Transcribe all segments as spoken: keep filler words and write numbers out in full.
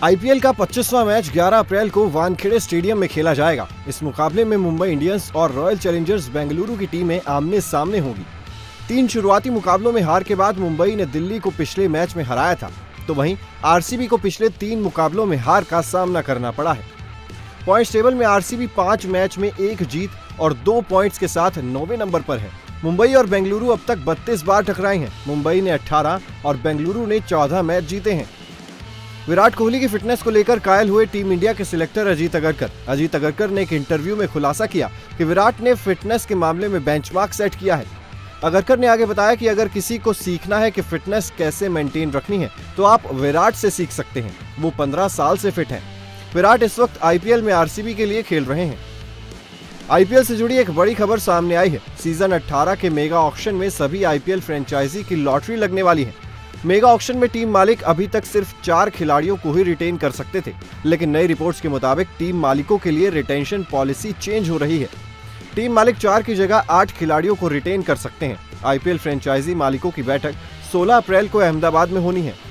IPL का पच्चीसवां match ग्यारह अप्रैल को वानखेड़े स्टेडियम में खेला जाएगा। इस मुकाबले में मुंबई इंडियंस और रॉयल चैलेंजर्स बेंगलुरु की टीमें आमने सामने होंगी। तीन शुरुआती मुकाबलों में हार के बाद मुंबई ने दिल्ली को पिछले मैच में हराया था, तो वहीं आरसीबी को पिछले तीन मुकाबलों में हार का सामना करना पड़ा है। पॉइंट्स टेबल में आरसीबी पांच मैच में एक जीत और दो पॉइंट्स के साथ नौवें नंबर पर है। मुंबई और बेंगलुरु अब तक बत्तीस बार टकराए हैं। मुंबई ने अठारह और बेंगलुरु ने चौदह मैच जीते हैं। विराट कोहली की फिटनेस को लेकर कायल हुए टीम इंडिया के सिलेक्टर अजीत अगरकर अजीत अगरकर ने एक इंटरव्यू में खुलासा किया कि विराट ने फिटनेस के मामले में बेंचमार्क सेट किया है। अगरकर ने आगे बताया कि अगर किसी को सीखना है कि फिटनेस कैसे मेंटेन रखनी है तो आप विराट से सीख सकते हैं। वो पंद्रह साल से फिट हैं। विराट इस वक्त आईपीएल में आरसीबी के लिए खेल रहे हैं। आईपीएल से जुड़ी एक बड़ी खबर सामने आई है। सीजन अठारह के मेगा ऑक्शन में सभी आईपीएल फ्रेंचाइजी की लॉटरी लगने वाली है। मेगा ऑक्शन में टीम मालिक अभी तक सिर्फ चार खिलाड़ियों को ही रिटेन कर सकते थे, लेकिन नई रिपोर्ट्स के मुताबिक टीम मालिकों के लिए रिटेंशन पॉलिसी चेंज हो रही है। टीम मालिक चार की जगह आठ खिलाड़ियों को रिटेन कर सकते हैं। आईपीएल फ्रेंचाइजी मालिकों की बैठक सोलह अप्रैल को अहमदाबाद में होनी है।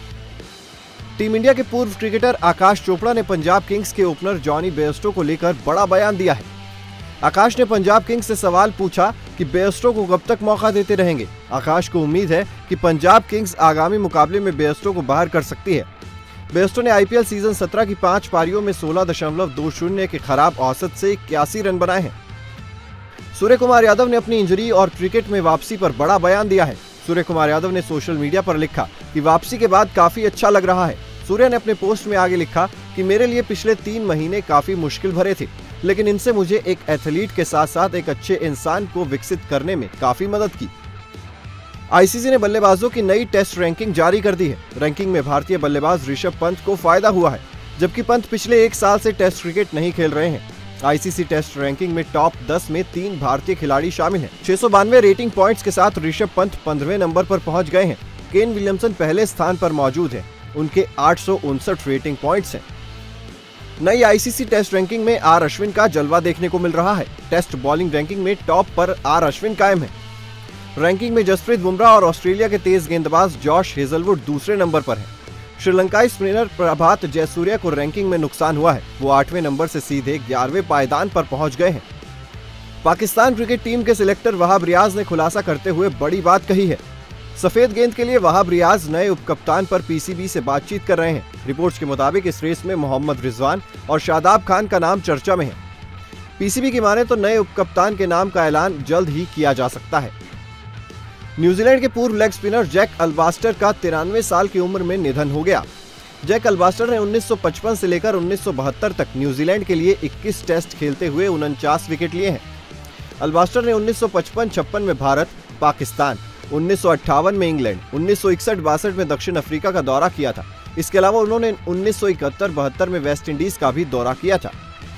टीम इंडिया के पूर्व क्रिकेटर आकाश चोपड़ा ने पंजाब किंग्स के ओपनर जॉनी बेयरस्टो को लेकर बड़ा बयान दिया है। आकाश ने पंजाब किंग्स से सवाल पूछा कि बेयरस्टो को कब तक मौका देते रहेंगे। आकाश को उम्मीद है कि पंजाब किंग्स आगामी मुकाबले में बेयरस्टो को बाहर कर सकती है। बेयरस्टो ने आईपीएल सीजन सत्रह की पांच पारियों में सोलह दशमलव दो शून्य के खराब औसत से इक्यासी रन बनाए हैं। सूर्य कुमार यादव ने अपनी इंजरी और क्रिकेट में वापसी पर बड़ा बयान दिया है। सूर्य कुमार यादव ने सोशल मीडिया पर लिखा कि वापसी के बाद काफी अच्छा लग रहा है। सूर्य ने अपने पोस्ट में आगे लिखा कि मेरे लिए पिछले तीन महीने काफी मुश्किल भरे थे, लेकिन इनसे मुझे एक एथलीट के साथ साथ एक अच्छे इंसान को विकसित करने में काफी मदद की। आईसीसी ने बल्लेबाजों की नई टेस्ट रैंकिंग जारी कर दी है। रैंकिंग में भारतीय बल्लेबाज ऋषभ पंत को फायदा हुआ है, जबकि पंत पिछले एक साल से टेस्ट क्रिकेट नहीं खेल रहे हैं। आईसीसी टेस्ट रैंकिंग में टॉप दस में तीन भारतीय खिलाड़ी शामिल हैं। छह सौ बानवे रेटिंग पॉइंट्स के साथ ऋषभ पंत पंद्रहवें नंबर पर पहुंच गए हैं। केन विलियमसन पहले स्थान पर मौजूद है। उनके आठ सौ उनसठ रेटिंग पॉइंट्स हैं। नई आईसीसी टेस्ट रैंकिंग में आर अश्विन का जलवा देखने को मिल रहा है। टेस्ट बॉलिंग रैंकिंग में टॉप पर आर अश्विन कायम है। रैंकिंग में जसप्रीत बुमराह और ऑस्ट्रेलिया के तेज गेंदबाज जॉश हेजलवुड दूसरे नंबर पर है। श्रीलंकाई स्पिनर प्रभात जयसूर्या को रैंकिंग में नुकसान हुआ है। वो आठवें नंबर से सीधे ग्यारहवें पायदान पर पहुंच गए हैं। पाकिस्तान क्रिकेट टीम के सिलेक्टर वहाब रियाज ने खुलासा करते हुए बड़ी बात कही है। सफेद गेंद के लिए वहाब रियाज नए उपकप्तान पर पीसीबी से बातचीत कर रहे हैं। रिपोर्ट्स के मुताबिक इस रेस में मोहम्मद रिजवान और शादाब खान का नाम चर्चा में है। पीसीबी की माने तो नए उपकप्तान के नाम का ऐलान जल्द ही किया जा सकता है। न्यूजीलैंड के पूर्व लेग स्पिनर जैक अल्बास्टर का तिरानवे साल की उम्र में निधन हो गया। जैक अल्बास्टर ने उन्नीस सौ पचपन से लेकर उन्नीस सौ बहत्तर तक न्यूजीलैंड के लिए इक्कीस टेस्ट खेलते हुए उनचास विकेट लिए हैं। अल्बास्टर ने उन्नीस सौ पचपन छप्पन में भारत, पाकिस्तान, उन्नीस सौ अट्ठावन में इंग्लैंड, उन्नीस सौ इकसठ बासठ में दक्षिण अफ्रीका का दौरा किया था। इसके अलावा उन्होंने उन्नीस सौ इकहत्तर बहत्तर में वेस्ट इंडीज का भी दौरा किया था।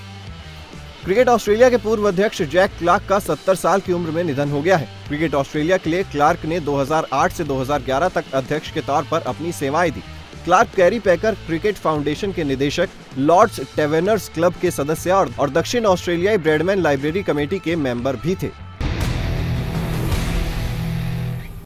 क्रिकेट ऑस्ट्रेलिया के पूर्व अध्यक्ष जैक क्लार्क का सत्तर साल की उम्र में निधन हो गया है। क्रिकेट ऑस्ट्रेलिया के लिए क्लार्क ने दो हज़ार आठ से दो हज़ार ग्यारह तक अध्यक्ष के तौर पर अपनी सेवाएं दी। Clarke Kerry Packer cricket foundation के निदेशक, लॉर्ड्स टेवेनर्स क्लब के सदस्य और दक्षिण ऑस्ट्रेलियाई ब्रैडमैन लाइब्रेरी कमेटी के मेंबर भी थे।